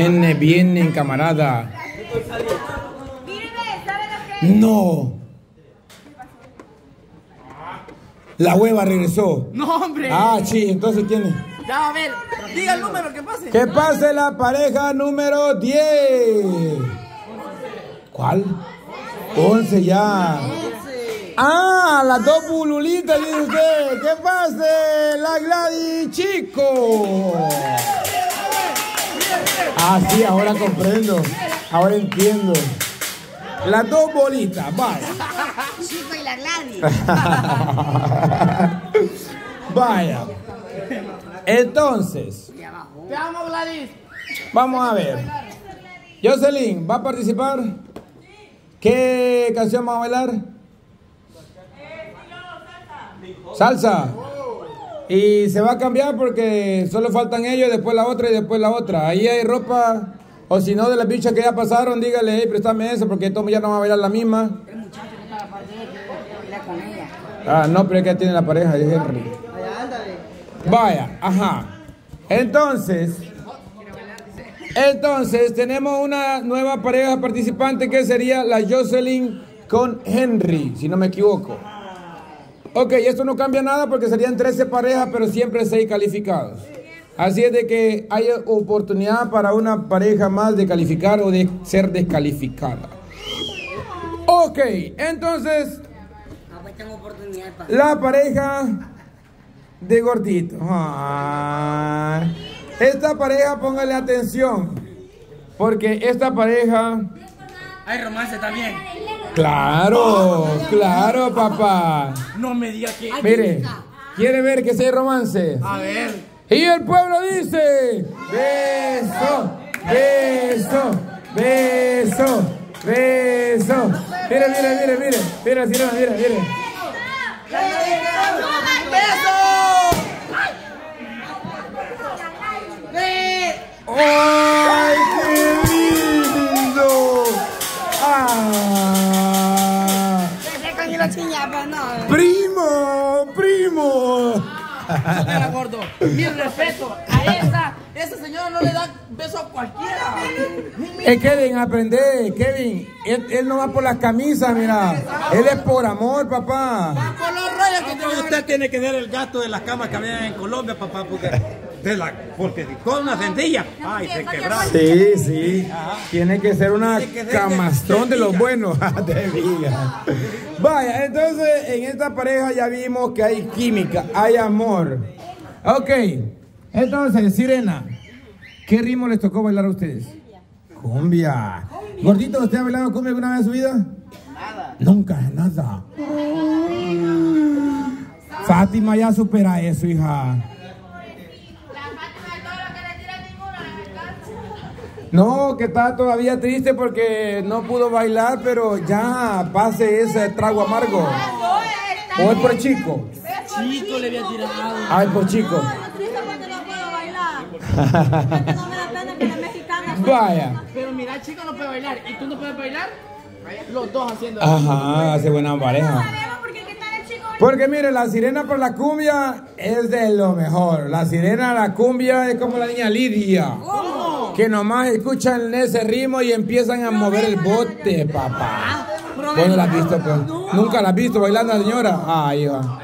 Viene, camarada. No. La hueva regresó. No, hombre. Ah, sí, entonces tiene. Ya, a ver, diga el número que pase. Que pase la pareja número 10. ¿Cuál? 11 ya. 11. Ah, las dos bululitas, dice usted. Que pase la Gladys Chico. Ah, sí, ahora comprendo. Ahora entiendo. Las dos bolitas, vaya. Chico y la Gladys. Vaya. Entonces, Te amo, Gladys. vamos a ver. Jocelyn, ¿va a participar? ¿Qué canción va a bailar? Salsa. Y se va a cambiar porque solo faltan ellos, después la otra y después la otra. Ahí hay ropa, o si no, de las bichas que ya pasaron, dígale, hey, préstame eso porque Tommy ya no va a bailar la misma. El muchacho que está a la parte de él, que baila con ella. Ah, no, pero es que tiene la pareja, es Henry. Vaya, ajá. Entonces tenemos una nueva pareja participante que sería la Jocelyn con Henry, si no me equivoco. Ok, esto no cambia nada porque serían 13 parejas, pero siempre 6 calificados. Así es de que hay oportunidad para una pareja más de calificar o de ser descalificada. Ok, entonces, pues tengo oportunidad para... la pareja de gordito. Ah, esta pareja, póngale atención, porque esta pareja... Hay romance también. Claro, claro, papá. No me diga que... Mire, ¿quiere ver que sea romance? A ver. Y el pueblo dice: beso, beso, beso, beso. Mire, mire, mire, mire. Mira, mira, mira, mire. ¡Ay, qué lindo! ¡Ah! ¡Primo! ¡Primo! Era gordo. Mi respeto a esa señora no le da beso a cualquiera. Kevin, aprende, Kevin. Él no va por las camisas, mira. Él es por amor, papá. Por los rayos que tiene Usted tiene que ver el gasto de las camas que había en Colombia, papá, porque con una sencilla, ay, se quebraba. Sí, sí. Tiene que ser una camastrón de los buenos. Te diga. Vaya, entonces en esta pareja ya vimos que hay química, hay amor. Ok, entonces, Sirena, ¿qué ritmo les tocó bailar a ustedes? Cumbia. Gordito, ¿usted ha bailado cumbia alguna vez en su vida? Nada. Nunca, nada. Fátima ya supera eso, hija. No, que está todavía triste porque no pudo bailar, pero ya pase ese trago amargo. ¿O es por chico? Chico le había tirado. Ah, es por chico. Vaya. Pero mira, el chico no puede bailar. ¿Y tú no puedes bailar? Los dos haciendo. Ajá, hace buena pareja. Porque mire, la sirena por la cumbia es de lo mejor. La sirena, la cumbia es como la niña Lidia. ¿Cómo? Que nomás escuchan ese ritmo y empiezan a mover el bote, papá. ¿Cuándo la has visto, pues? ¿Nunca la has visto bailando, señora? Ah, hija.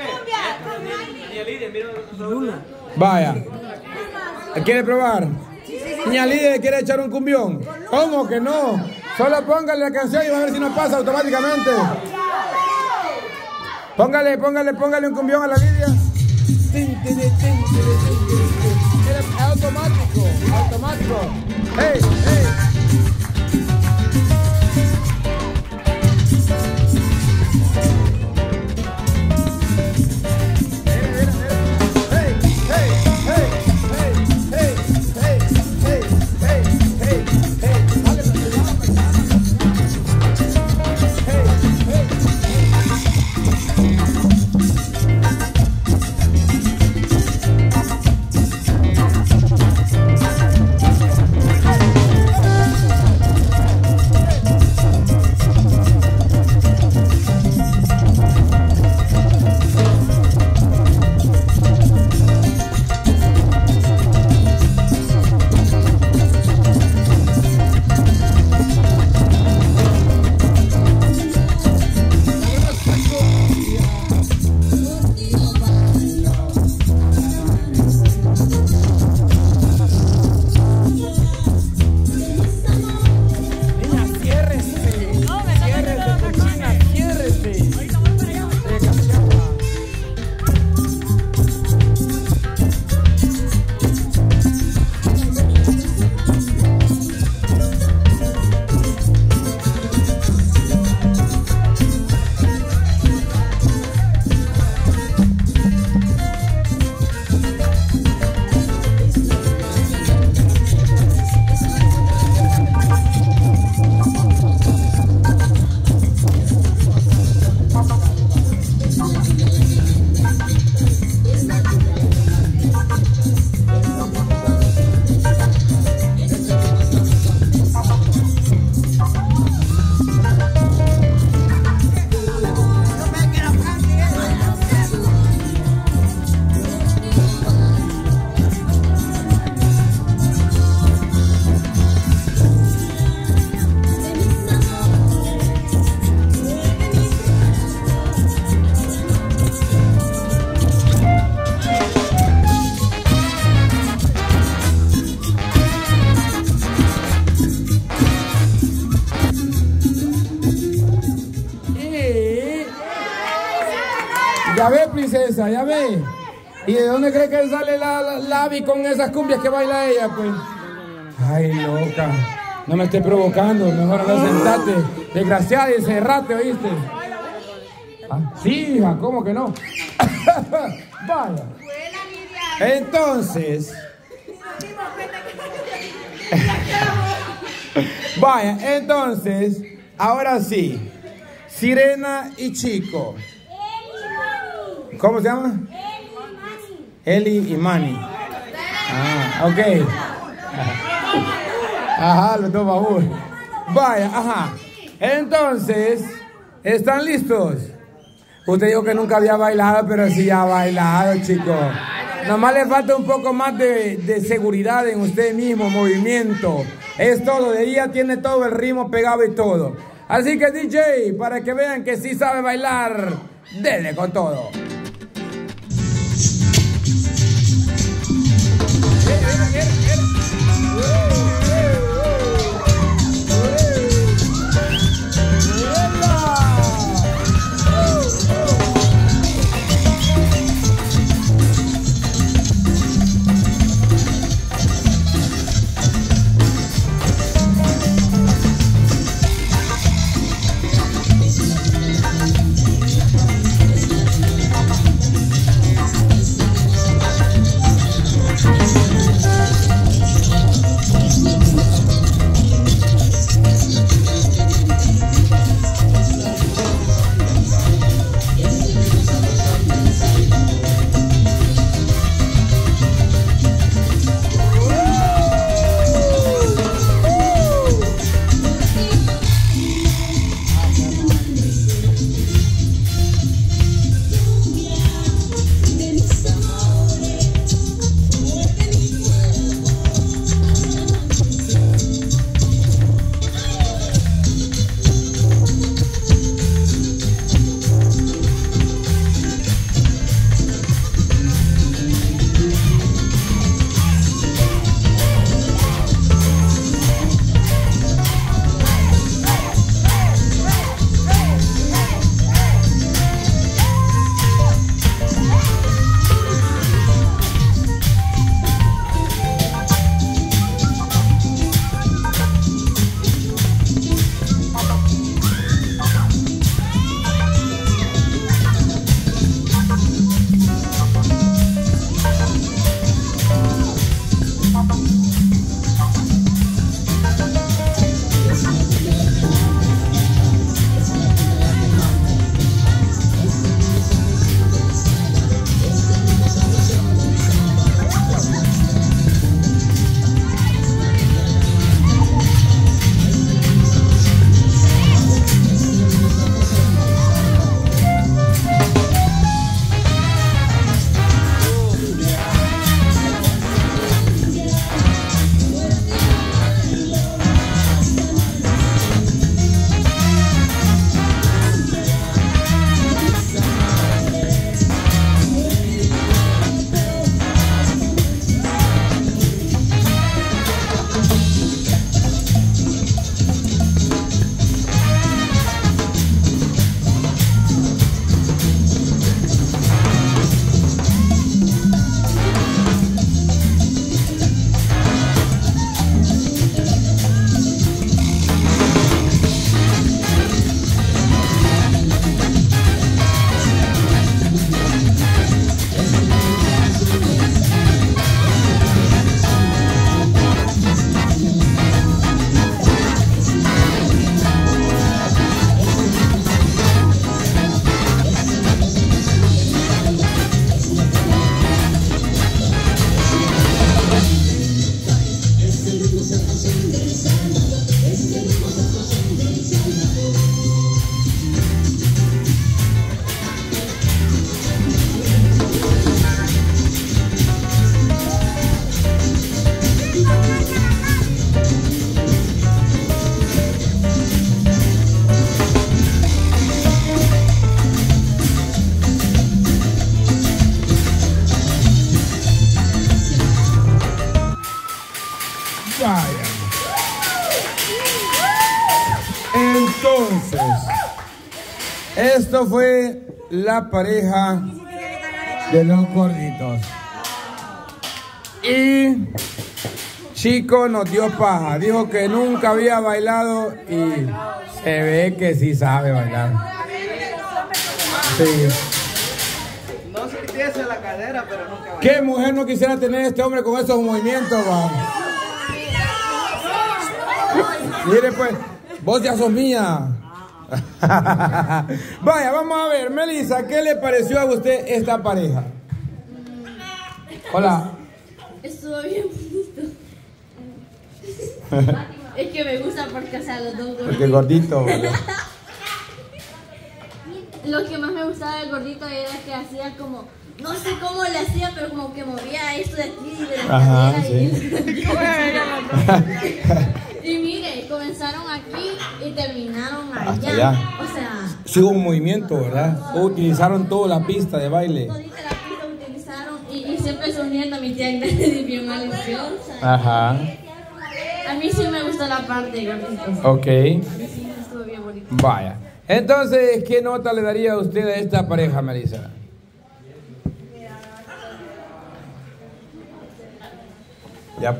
Vaya. ¿Quiere probar? Niña Lidia, ¿quiere echar un cumbión? ¿Cómo que no? Solo póngale la canción y va a ver si nos pasa automáticamente. Póngale un cumbión a la Lidia. Es automático, automático. ¡Hey, hey! Ya ve, princesa, ya ve. ¿Y de dónde cree que sale la Abby con esas cumbias que baila ella, pues? Ay, loca. No me estés provocando, mejor anda, sentate. Desgraciada y cerrate, ¿oíste? Ah, sí, hija, ¿cómo que no? Vaya. Entonces... Vaya, entonces, ahora sí. Sirena y Chico. ¿Cómo se llama? Eli y Manny. Ah, ok. Ajá, los dos babús. Vaya, ajá. Entonces, ¿están listos? Usted dijo que nunca había bailado, pero sí ha bailado, chicos. Nomás le falta un poco más de seguridad en usted mismo, movimiento. Es todo, de ella tiene todo el ritmo pegado y todo. Así que DJ, para que vean que sí sabe bailar, dele con todo. Entonces, esto fue la pareja de los gorditos. Y Chico nos dio paja. Dijo que nunca había bailado y se ve que sí sabe bailar. Sí. No sintiese la cadera, pero nunca bailó. ¿Qué mujer no quisiera tener este hombre con esos movimientos, va? Mire pues, vos ya sos mía. Vaya, vamos a ver, Melissa, ¿qué le pareció a usted esta pareja? Hola. Estuvo bien bonito. Es que me gusta porque, o sea, los dos gorditos. Porque gordito, ¿verdad? Lo que más me gustaba del gordito era que hacía como, no sé cómo le hacía, pero como que movía esto de aquí y de la Ajá, cadera. Y mire, comenzaron aquí y terminaron allá. Hasta allá. O sea, Sí hubo un movimiento, ¿verdad? Utilizaron toda la pista de baile. todita la pista utilizaron y siempre sonriendo a mi tía Agnes bien maliciosa. Ajá. A mí sí me gustó la parte de gorditos. Ok. A mí sí me estuvo bien bonito. Vaya. Entonces, ¿qué nota le daría a usted a esta pareja, Melissa? Ya.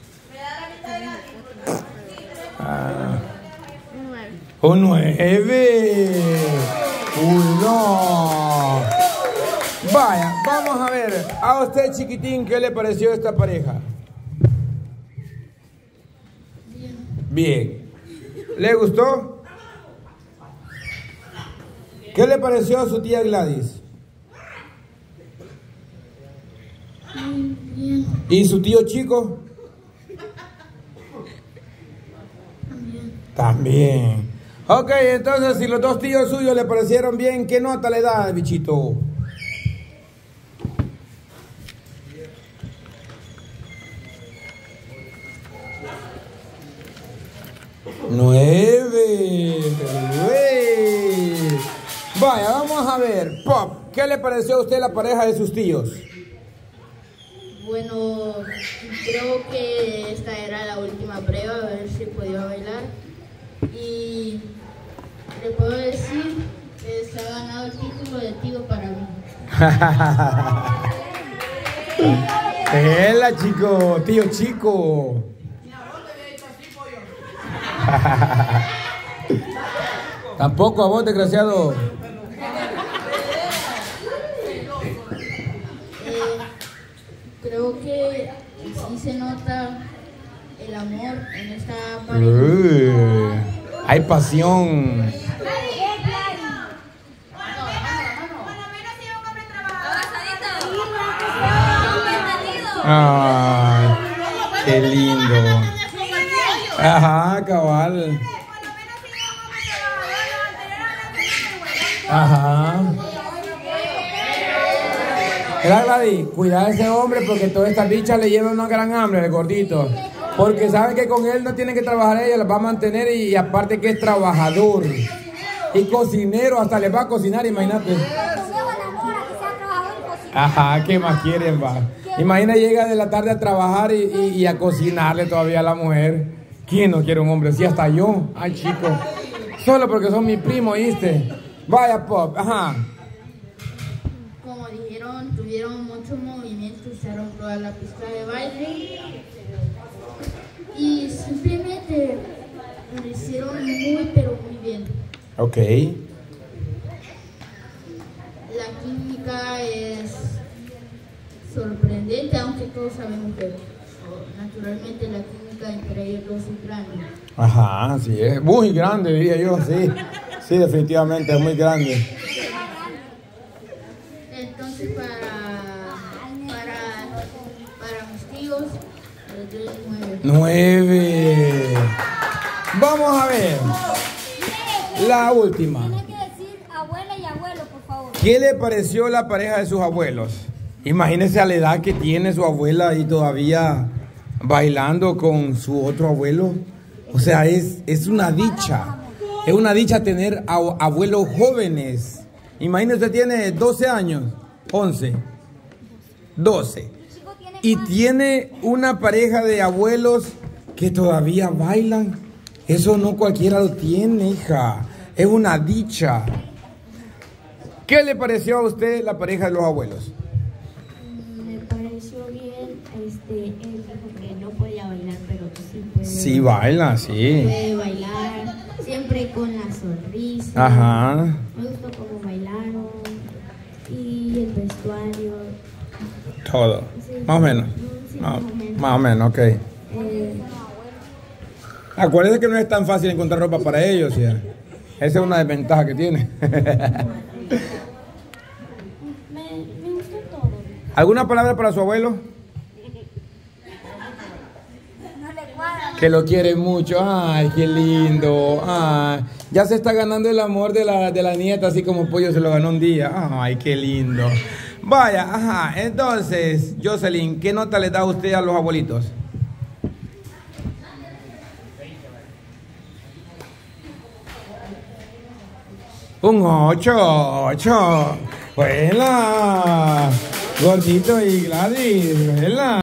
Un 9. Uy, no. Vaya, vamos a ver. A usted, chiquitín, ¿qué le pareció esta pareja? Bien. ¿Le gustó? ¿Qué le pareció a su tía Gladys? ¿Y su tío Chico? También. Ok, entonces si los dos tíos suyos le parecieron bien, ¿qué nota le da, bichito? ¡9! Vaya, vamos a ver. Pop, ¿qué le pareció a usted la pareja de sus tíos? Bueno, creo que esta era la última prueba, a ver si podía bailar. Y le puedo decir que se ha ganado el título de tío para mí. ¡Hela, chico! ¡Tío Chico! Tampoco a vos, desgraciado. Creo que sí se nota el amor en esta pareja. Hay pasión. Ay, qué lindo. Ajá, cabal. Ajá. Mira, Gladys, cuidado a ese hombre porque todas estas bichas le llevan una gran hambre, el gordito. Porque saben que con él no tienen que trabajar, ella las va a mantener y aparte que es trabajador. Y cocinero, hasta les va a cocinar, imagínate. Ajá, ¿qué más quieren, va? Imagina, llega de la tarde a trabajar y a cocinarle todavía a la mujer. ¿Quién no quiere un hombre así? Hasta yo. Ay, chico. Solo porque son mi primo, ¿viste? Vaya, Pop, ajá. Como dijeron, tuvieron mucho movimiento, usaron toda la pista de baile. Y simplemente lo hicieron muy, pero muy bien. Ok. La química es sorprendente, aunque todos sabemos que naturalmente la química entre ellos dos es grande. Ajá, sí, es muy grande, diría yo, sí. Sí, definitivamente, es muy grande. Entonces, para mis tíos, les doy 9. 9. Vamos a ver. La última. Tiene que decir abuela y abuelo, por favor. ¿Qué le pareció la pareja de sus abuelos? Imagínese a la edad que tiene su abuela y todavía bailando con su otro abuelo. O sea, es una dicha. Es una dicha tener abuelos jóvenes. Imagínese, usted tiene 12 años, 11, 12. Y tiene una pareja de abuelos que todavía bailan. Eso no cualquiera lo tiene, hija. Es una dicha. ¿Qué le pareció a usted la pareja de los abuelos? Me pareció bien, él dijo que no podía bailar, pero que sí puede. Sí, baila, sí. Puede bailar, siempre con la sonrisa. Ajá. Me gustó cómo bailaron y el vestuario. Todo. Sí. Más o menos. Sí, No, más o menos. más o menos, ok. Acuérdense que no es tan fácil encontrar ropa para ellos, ¿sí? Esa es una desventaja que tiene. Me gustó todo. ¿Alguna palabra para su abuelo? No le cuadra. Que lo quiere mucho. Ay, qué lindo. Ay, ya se está ganando el amor de la nieta, así como Pollo se lo ganó un día. Ay, qué lindo. Vaya, ajá. Entonces, Jocelyn, ¿qué nota le da usted a los abuelitos? Un 8. Buena. Gordito y Gladys. Buena.